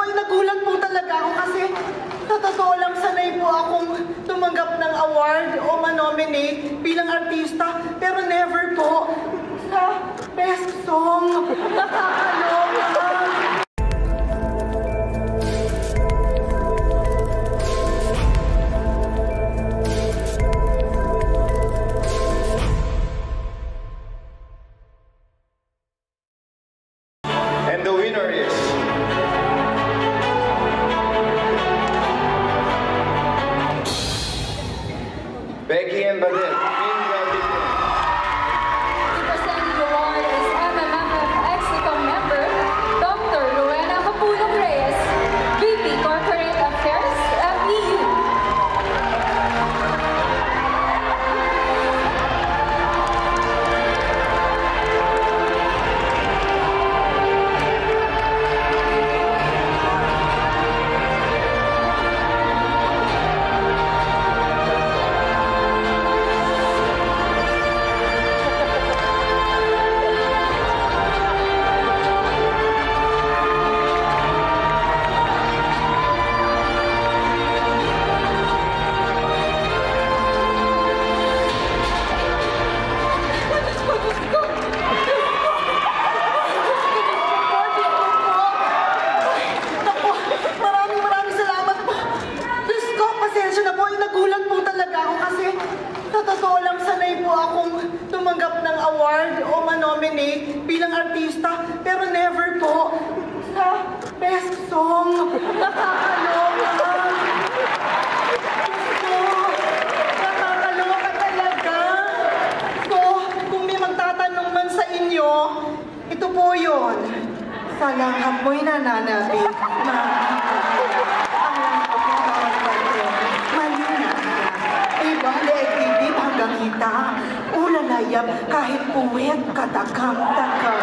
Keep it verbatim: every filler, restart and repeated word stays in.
po, nagulat po talaga ako kasi sa totoo lang sanay po akong tumanggap ng award o manominate bilang artista, pero never po sa best song. Nakakaloka. And the winner is Becky and Badette. Finggah Lickin. Presenting the award is M M F F Execom member Doctor Rowena Capulong Reyes, V P Corporate Affairs, F E U. Tumanggap ng award o manominate bilang artista, pero never po sa best song. Nakakaloka. So, nakakaloka talaga. So, kung may magtatanong man sa inyo, ito po yun. Sa langhap mo'y nananabik. Balik, ibig hanggang kita, ulalayap kahit puwet katakam-takam.